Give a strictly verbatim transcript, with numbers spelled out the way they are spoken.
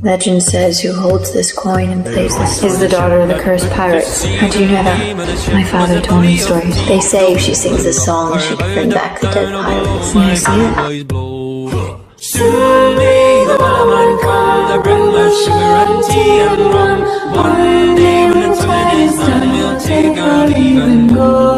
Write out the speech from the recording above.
Legend says who holds this coin and plays this is the daughter of the cursed pirates. How do you know that? My father told me stories. They say if she sings a song, she can bring back the dead pirates. May I see it? Soon may the wellerman come to bring us sugar and tea and rum. One day when the time is done, we'll take our leave and go.